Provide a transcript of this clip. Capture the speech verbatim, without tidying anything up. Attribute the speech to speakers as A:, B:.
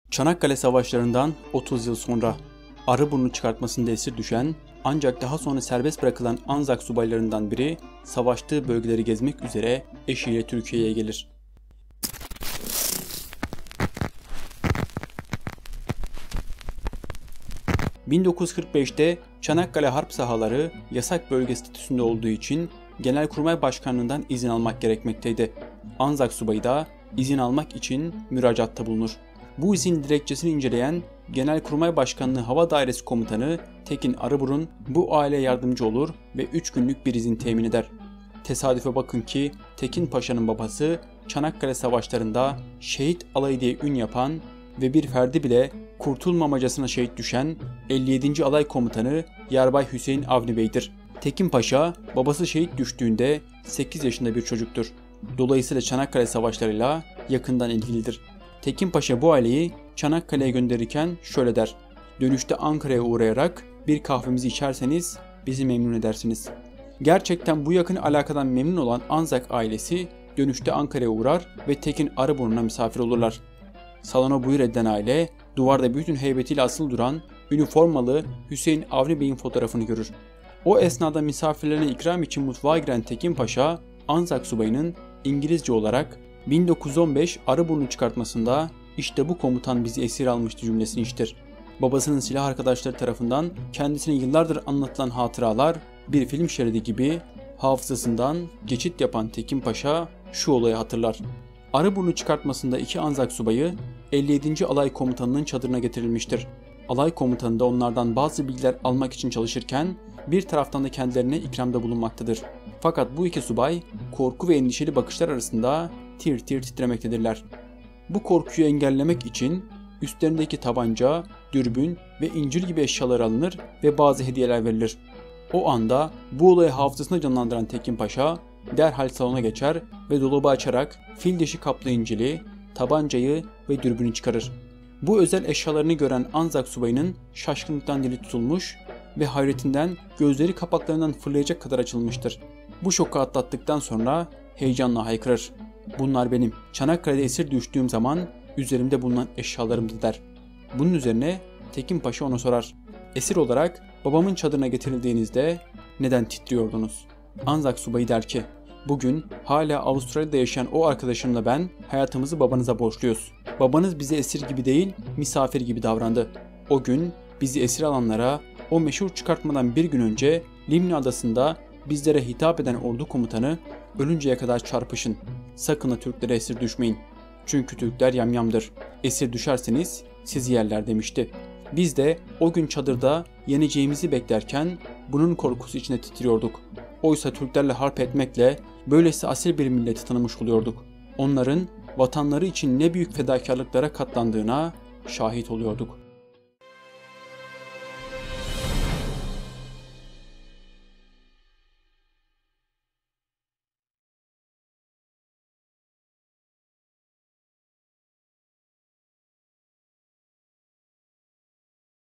A: Çanakkale Savaşları'ndan otuz yıl sonra Arıburnu çıkartmasında esir düşen ancak daha sonra serbest bırakılan Anzak subaylarından biri savaştığı bölgeleri gezmek üzere eşiyle Türkiye'ye gelir. bin dokuz yüz kırk beşte Çanakkale harp sahaları yasak bölge statüsünde olduğu için Genelkurmay Başkanlığından izin almak gerekmekteydi. Anzak subayı da izin almak için müracaatta bulunur. Bu izin dilekçesini inceleyen Genelkurmay Başkanlığı Hava Dairesi Komutanı Tekin Arıburun bu aileye yardımcı olur ve üç günlük bir izin temin eder. Tesadüfe bakın ki Tekin Paşa'nın babası Çanakkale Savaşları'nda şehit alayı diye ün yapan ve bir ferdi bile kurtulmamacasına şehit düşen elli yedinci Alay Komutanı Yarbay Hüseyin Avni Bey'dir. Tekin Paşa babası şehit düştüğünde sekiz yaşında bir çocuktur. Dolayısıyla Çanakkale Savaşları'yla yakından ilgilidir. Tekin Paşa bu aileyi Çanakkale'ye gönderirken şöyle der: "Dönüşte Ankara'ya uğrayarak bir kahvemizi içerseniz bizi memnun edersiniz." Gerçekten bu yakın alakadan memnun olan Anzak ailesi dönüşte Ankara'ya uğrar ve Tekin Arıburnu'na misafir olurlar. Salona buyur edilen aile duvarda bütün heybetiyle asılı duran üniformalı Hüseyin Avni Bey'in fotoğrafını görür. O esnada misafirlerine ikram için mutfağa giren Tekin Paşa, Anzak subayının İngilizce olarak bin dokuz yüz on beş Arıburnu çıkartmasında "İşte bu komutan bizi esir almıştı" cümlesini işitir. Babasının silah arkadaşları tarafından kendisine yıllardır anlatılan hatıralar bir film şeridi gibi hafızasından geçit yapan Tekin Paşa şu olayı hatırlar. Arıburnu çıkartmasında iki Anzak subayı elli yedinci Alay Komutanı'nın çadırına getirilmiştir. Alay komutanı da onlardan bazı bilgiler almak için çalışırken bir taraftan da kendilerine ikramda bulunmaktadır. Fakat bu iki subay korku ve endişeli bakışlar arasında tir tir titremektedirler. Bu korkuyu engellemek için üstlerindeki tabanca, dürbün ve incir gibi eşyalar alınır ve bazı hediyeler verilir. O anda bu olayı hafızasına canlandıran Tekin Paşa derhal salona geçer ve dolabı açarak fil dişi kaplı incili, tabancayı ve dürbünü çıkarır. Bu özel eşyalarını gören Anzak subayının şaşkınlıktan dili tutulmuş ve hayretinden gözleri kapaklarından fırlayacak kadar açılmıştır. Bu şoku atlattıktan sonra heyecanla haykırır: "Bunlar benim Çanakkale'de esir düştüğüm zaman üzerimde bulunan eşyalarımdı" der. Bunun üzerine Tekin Paşa ona sorar: "Esir olarak babamın çadırına getirildiğinizde neden titriyordunuz?" Anzak subayı der ki: "Bugün hala Avustralya'da yaşayan o arkadaşımla ben hayatımızı babanıza borçluyuz. Babanız bize esir gibi değil, misafir gibi davrandı. O gün bizi esir alanlara o meşhur çıkartmadan bir gün önce Limni Adası'nda bizlere hitap eden ordu komutanı ölünceye kadar çarpışın. Sakın ha Türklere esir düşmeyin. Çünkü Türkler yamyamdır. Esir düşerseniz sizi yerler" demişti. Biz de o gün çadırda yeneceğimizi beklerken bunun korkusu içinde titriyorduk. Oysa Türklerle harp etmekle böylesi asil bir milleti tanımış oluyorduk. Onların vatanları için ne büyük fedakarlıklara katlandığına şahit oluyorduk.